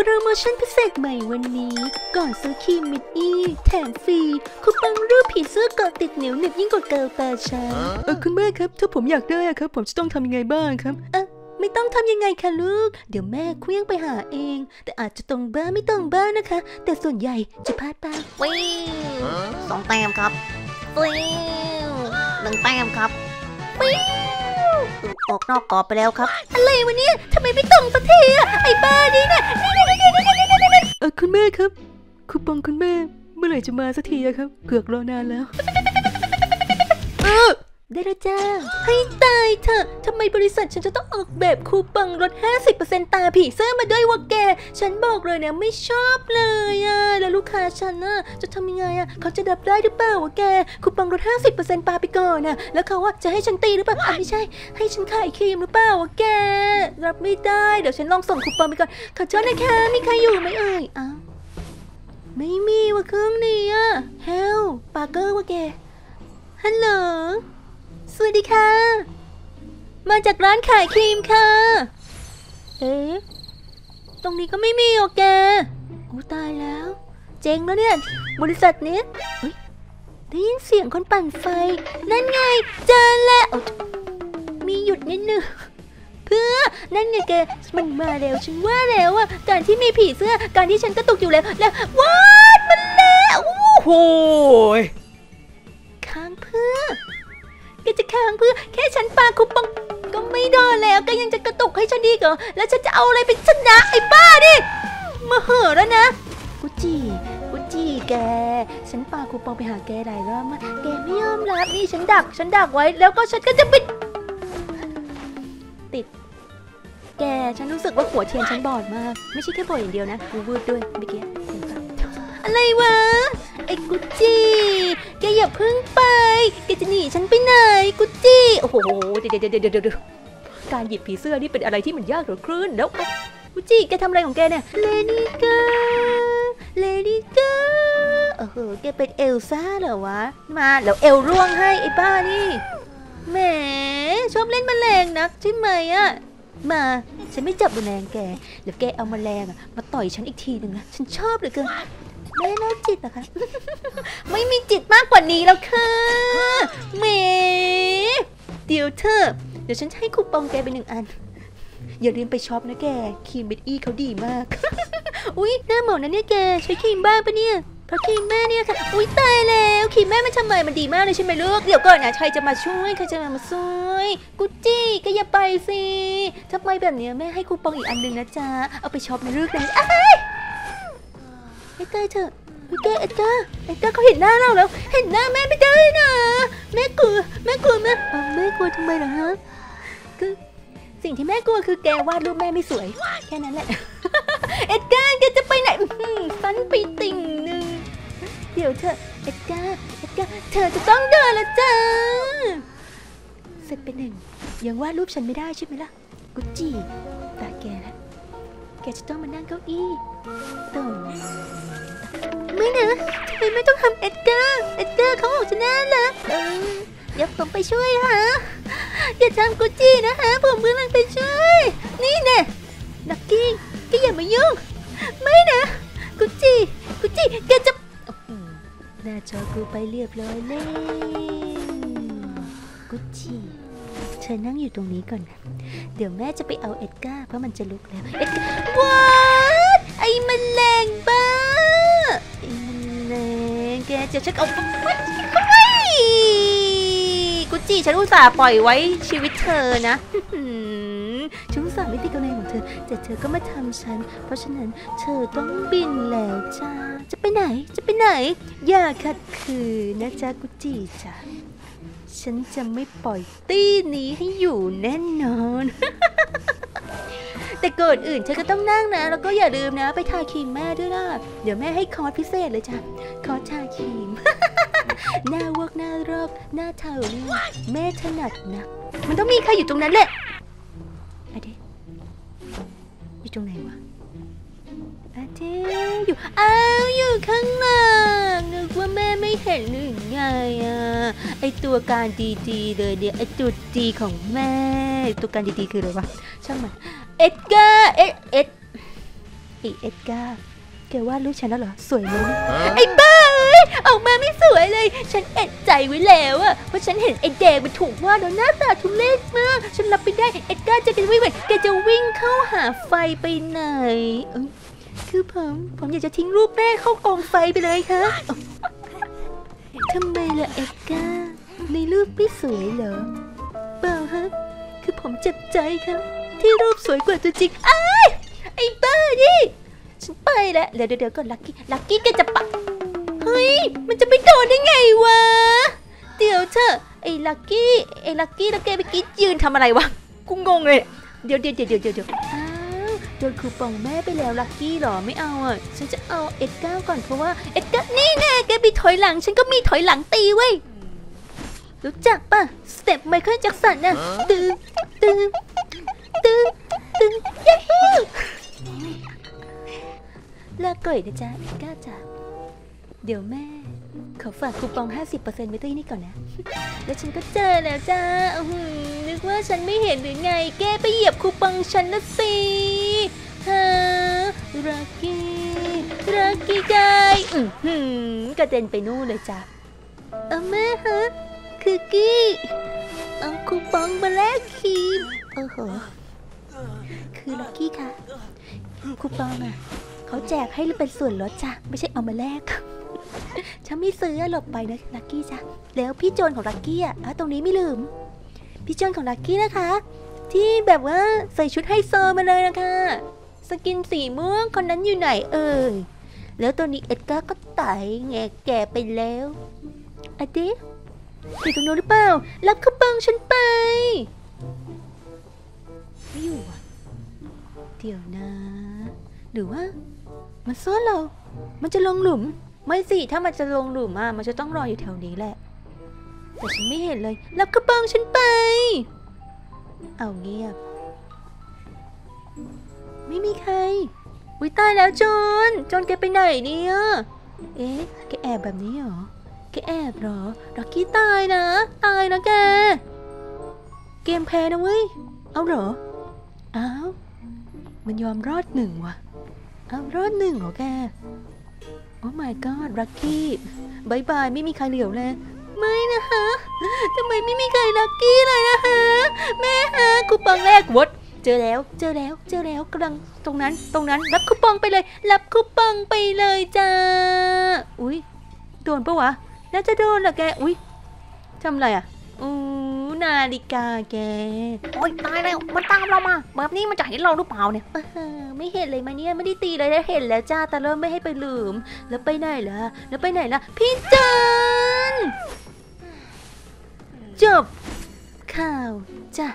โปรโมชั่นพิเศษใหม่วันนี้ก่อนซื้อครีมมิดอีแถมฟรีคูปองรูปผีเสื้อเกาะติดเหนียวหนึบยิ่งกว่าเกลตาช้างคุณแม่ครับถ้าผมอยากได้ครับผมจะต้องทำยังไงบ้างครับไม่ต้องทำยังไงค่ะลูกเดี๋ยวแม่เคลื่อนไปหาเองแต่อาจจะตรงบ้างไม่ตรงบ้างนะคะแต่ส่วนใหญ่จะพลาดไปฟิว2 แต้มครับฟิว1 แต้มครับฟิวออกนอกกรอบไปแล้วครับอะไรวะเนี่ยทำไมไม่ตรงสักทีอะไอ้บ้านี่เนี่ยคุณแม่ครับคูปองคุณแม่เมื่อไหร่จะมาสักทีครับเกือกรอนานแล้วได้แล้วจ้าให้ตายเถอะทำไมบริษัทฉันจะต้องออกแบบคูปองลด 50% ตาผีเสื้อมาด้วยวะแกฉันบอกเลยเนี่ยไม่ชอบเลยอะแล้วลูกค้าฉันน่ะจะทำยังไงอะเขาจะรับได้หรือเปล่าวะแกคูปองลด 50% ปาไปก่อนนะแล้วเขาว่าจะให้ฉันตีหรือเปล่าไม่ใช่ให้ฉันขายครีมหรือเปล่าวะแกรับไม่ได้เดี๋ยวฉันลองส่งคูปองไปก่อนขอโทษนะคะมีใครอยู่ไหมอ้าวไม่มีวะเครื่องนี้อะเฮลปาร์เกอร์วะแกฮัลโหลสวัสดีค่ะมาจากร้านขายครีมค่ะตรงนี้ก็ไม่มีโอแกโอ้ตายแล้วเจ๊งแล้วเนี่ยบริษัทนี้ได้ยินเสียงคนปั่นไฟนั่นไงเจอแล้วมีหยุดนิดนึงเพื่อนั่นไงแกมันมาแล้วฉันว่าแล้วอ่ะการที่มีผีเสื้อการที่ฉันกระตุกอยู่แล้วว้ามันแล้วโอ้โหค้างเพื่อแกจะค้างเพื่อแค่ฉันปาคูปองก็ไม่โดนแล้วแกยังจะกระตุกให้ฉันดีเหรอแล้วฉันจะเอาอะไรเป็นชนะไอ้บ้าดิมาเห่อแล้วนะกุจิแกฉันปาคูปองไปหาแกหลายรอบมากแกไม่ยอมรับนี่ฉันดักไว้แล้วก็ฉันก็จะปิดติดแกฉันรู้สึกว่าหัวเทียนฉันบอดมากไม่ใช่แค่บอดอย่างเดียวนะกูวืดด้วยเมื่อกี้อะไรวะไอ้กุจิแกอย่าพึ่งไปแกจะหนีฉันไปไหนกุจิโอ้โหเดี๋ยวการหยิบผีเสื้อนี่เป็นอะไรที่มันยากเหลือเกินแล้วกุจิแกทำอะไรของแกเนี่ยเลดี้กาแกเป็นเอลซ่าเหรอวะมาแล้วเอลร่วงให้ไอ้บ้านี่แหมชอบเล่นแมลงนักใช่ไหมอะมาฉันไม่จับแมลงแกแล้วแกเอาแมลงมาต่อยฉันอีกทีหนึ่งนะฉันชอบเหลือเกินแม่น่าจิตเหรอคะไม่มีจิตมากกว่านี้แล้วค่ะแหมเดี๋ยวฉันให้คูปองแกไป1 อันอย่าลืมไปช็อปนะแกครีมเบดอี้เขาดีมากอุ๊ยหน้าหมอนะเนี่ยแกใช้ครีมบ้างปะเนี่ยเพราะครีมแม่เนี่ยค่ะอุ๊ยตายแล้วครีมแม่มันทำไมมันดีมากเลยใช่ไหมลูกเดี๋ยวก่อนนะใครจะมาช่วยใครจะมาช่วยกุจิก็อย่าไปสิทำไมแบบนี้แม่ให้คูปองอีกอันนึงนะจ๊ะเอาไปช็อปในลูกนะไอ้เต้ยเถอะเอ็ดเกอร์เขาเห็นหน้าเราแล้วเห็นหน้าแม่ไม่ได้นะแม่กลัวแม่กลัวทำไมล่ะฮะคือสิ่งที่แม่กลัวคือแกวาดรูปแม่ไม่สวยแค่นั้นแหละเอ็ดเกอร์แกจะไปไหนฟันไปติ่งนึงเดี๋ยวเถอะเอ็ดเกอร์เธอจะต้องเดินละจ้าเสร็จไป1ยังวาดรูปฉันไม่ได้ใช่ไหมล่ะกุจิตาแกแล้วแกจะต้องมานั่งเก้าอี้ตรงไม่นะทำไมไม่ต้องทำเอ็ดเกอร์เขาออกจะแน่เลยเดี๋ยวผมไปช่วยฮะอย่าทำกุจินะฮะผมกำลังไปช่วยนี่แน่นักกี้แกอย่ามายุ่งไม่นะกุจิแกจะหน้าจอกูไปเรียบร้อยเลยกุจิเธอนั่งอยู่ตรงนี้ก่อนนะเดี๋ยวแม่จะไปเอาเอ็ดการ์เพราะมันจะลุกแล้วเอ็ดการ์ว้าไอ้แมลงบ้าไอ้แมลงแกจะชักเอากุจิฉันอุตส่าห์ปล่อยไว้ชีวิตเธอนะฉันอุตส่าห์ไม่ตีกำไรของเธอแต่เธอก็มาทำฉันเพราะฉะนั้นเธอต้องบินแล้วจ้าจะไปไหนอย่าขัดขืนนะจ๊ะกุจิจ้าฉันจะไม่ปล่อยตี้นี้ให้อยู่แน่นอนแต่ก่อนอื่นเธอก็ต้องนั่งนะแล้วก็อย่าลืมนะไปทาครีมแม่ด้วยนะเดี๋ยวแม่ให้คอร์สพิเศษเลยจ้ะคอร์สทาครีมหน้าวอกหน้ารอบหน้าเทาเนี่ยแม่ถนัดนะมันต้องมีใครอยู่ตรงนั้นแหละอะไรอยู่ตรงไหนวะอยู่ข้างหน้านึกว่าแม่ไม่เห็นหรือไงไอตัวการดีเลยเดี๋ยวไอตัวดีของแม่ตัวการดีคืออะไรวะช่างมันเอ็ดเกอร์ไอเอ็ดการ์แกวาดรูปฉันแล้วเหรอสวยเลยไอ้บ้าเอ้ยออกมาไม่สวยเลยฉันเอ็ดใจไว้แล้วอะเพราะฉันเห็นไอ้แดงมันถูกวาดแล้วหน้าตาทุเรศมากฉันรับไม่ได้เอ็ดการ์จะวิ่งไปแกจะวิ่งเข้าหาไฟไปไหนคือผมอยากจะทิ้งรูปแม่เข้ากองไฟไปเลยค่ะทำไมล่ะเอ็ดการ์ในรูปไม่สวยเหรอเปล่าฮะคือผมเจ็บใจครับที่รูปสวยกว่าตัวจริงไอ้บ้านี่ฉันไปแล้วเดี๋ยวก่อนลักกี้แกจะปะเฮ้ยมันจะไปโดนได้ไงวะเดี๋ยวเธอไอ้ลักกี้แล้วแกไปกี้ยืนทำอะไรวะกูงงเลยเดี๋ยวโดนคูปองแม่ไปแล้วลักกี้หรอไม่เอาอ่ะฉันจะเอาเอ็ดก้าก่อนเพราะว่าเอ็ดก้านี่แน่แกไปถอยหลังฉันก็มีถอยหลังตีเว้ยรู้จักป่ะสเต็ปไมเคิลแจ็คสันน่ะตึงเย้ลาก่อยนะจ๊ะเอ็ดก้าจ๋าเดี๋ยวแม่ขอฝากคูปอง 50% ไว้ที่นี่ก่อนนะแล้วฉันก็เจอแล้วจ้านึกว่าฉันไม่เห็นหรือไงแกไปเหยียบคูปองฉันนะสิฮะรักกี้กายกระเด็นไปนู่นเลยจ้ะแม่ฮะคือกี้เอาคูปองมาแลกครีมคือลักกี้ค่ะคูปองอ่ะเขาแจกให้เป็นส่วนลดจ้ะไม่ใช่เอามาแลกฉันไม่ซื้อหลบไปนะลักกี้จ้ะแล้วพี่โจนของลักกี้ตรงนี้ไม่ลืมพี่โจนของลักกี้นะคะที่แบบว่าใส่ชุดไฮโซมาเลยนะคะสกินสีม่วงคนนั้นอยู่ไหนแล้วตัวนี้เอ็ดการ์ก็ตายแงแก่ไปแล้วเด็กอยู่ตรงโน้นหรือเปล่ารับคูปองฉันไปไม่อยู่เดี๋ยวนะหรือว่ามันซ่อนเรามันจะลงหลุมไม่สิถ้ามันจะลงหลุมมันจะต้องรออยู่แถวนี้แหละแต่ฉันไม่เห็นเลยรับกระเป๋าฉันไปเอาเงียบไม่มีใครอุ๊ยตายแล้วโจนแกไปไหนเนี่ยแกแอบแบบนี้เหรอแกแอบเหรอลักกี้ตายนะแกเกมแพ้นะเว้ยเอาเหรอมันยอมรอด1ว่ะรอด1เหรอแกโอ้ my god ลักกี้บายไม่มีใครเหลียวเลยไม่นะฮะทำไมไม่มีใครลักกี้เลยนะฮะแม่ฮะคูปองแรกวดเจอแล้วกำลังตรงนั้นรับคูปองไปเลยรับคูปองไปเลยจ้าอุ๊ยโดนปะวะน่าจะโดนแหละแกอุ๊ยทำอะไรนาฬิกาแกโอ๊ยตายแล้วมันตามเรามาแบบนี้มันจะเห็นเราหรือเปล่าเนี่ยไม่เห็นเลยมาเนี่ยไม่ได้ตีเลยแล้วเห็นแล้วจ้าแต่เริ่มไม่ให้ไปลืมแล้วไปไหนล่ะพี่จันจบข่าวจ้ะ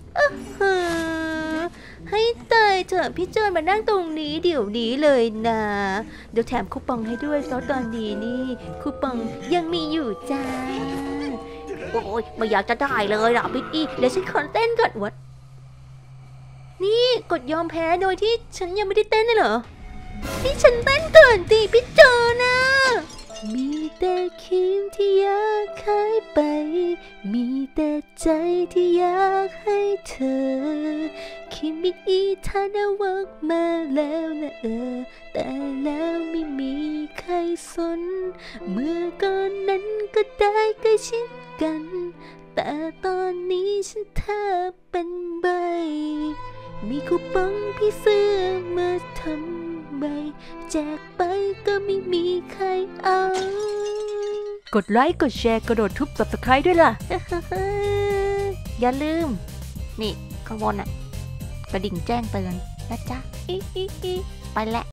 ให้ตายเถอะพี่เจินมานั่งตรงนี้เดี๋ยวนี้เลยนะเดี๋ยวแถมคูปองให้ด้วยเพราะตอนนี้นี่คูปองยังมีอยู่จ้าโอ้ยไม่อยากจะได้เลยอ่ะพี่อีเดี๋ยวฉันขอเต้นก่อนวัดนี่กดยอมแพ้โดยที่ฉันยังไม่ได้เต้นเลยเหรอนี่ฉันเต้นก่อนดิพี่เจอนะมีแต่คิมที่อยากหายไปมีแต่ใจที่อยากให้เธอคิมมิอีทานาวักมาแล้วนะแต่แล้วไม่มีใครสนเมื่อก่อนนั้นก็ได้ใกล้ชิดกันแต่ตอนนี้ฉันแทบเป็นใบมีคูปองพี่ซื้อมาทำไมแจกไปก็ไม่มีใครเอากดไลค์กดแชร์กระโดดทุบ Subscribe ด้วยล่ะอย่าลืมนี่ข้างบนกระดิ่งแจ้งเตือนนะจ๊ะไปแล้ว